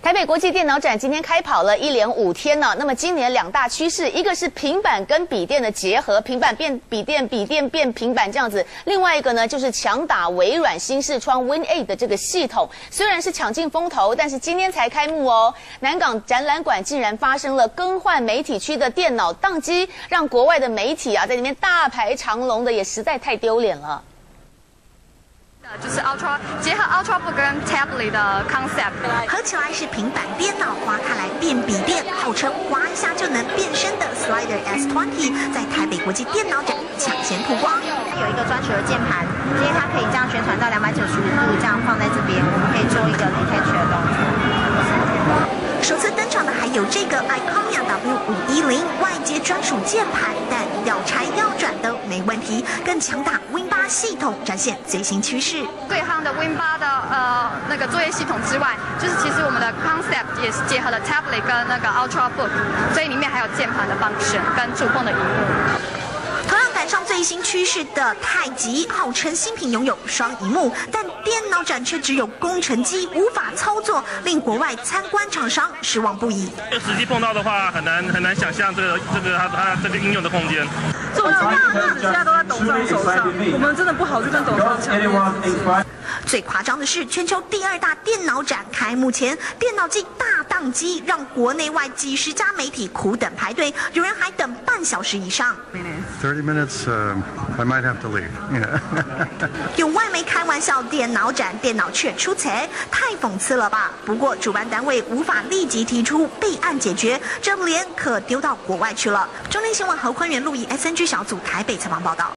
台北国际电脑展今天开跑了，一连5天呢。那么今年2大趋势，一个是平板跟笔电的结合，平板变笔电，笔电变平板这样子；另外一个呢，就是强打微软新视窗 Win8 的这个系统。虽然是抢尽风头，但是今天才开幕哦。南港展览馆竟然发生了更换媒体区的电脑宕机，让国外的媒体在里面大排长龙的，也实在太丢脸了。 就是 Ultra 结合 Ultrabook 跟 Tablet 的 concept， 合起来是平板电脑，划开来变笔电，号称划一下就能变身的 Slider S20， 在台北国际电脑展抢先曝光。 它有一个专属的键盘，因为它可以这样旋转到295度，这样放在这边，我们可以做一个 detach 的动作。 首次登场的还有这个 Iconia W510外接专属键盘，但要拆要转都没问题。更强大 Win8 系统，展现最新趋势。 最夯的 Win8 的那个作业系统之外，就是其实我们的 concept 也是结合了 tablet 跟那个 Ultrabook， 所以里面还有键盘的 function 跟触控的荧幕。 同样赶上最新趋势的太极，号称新品拥有双萤幕，但电脑展却只有工程机，无法操作，令国外参观厂商失望不已。 实际碰到的话，很难想象它这个应用的空间。 重要的现在都在董事长手上，我们真的不好去跟董事长抢。 最夸张的是，全球第2大电脑展开幕前，电脑机大宕机，让国内外几十家媒体苦等排队，有人还等半小时以上。 30 minutes, I might have to leave. 有外媒开玩笑，电脑展电脑却出彩，太讽刺了吧？不过主办单位无法立即提出备案解决，这脸可丢到国外去了。中天新闻何坤元、陆毅 SNG 小组台北采访报道。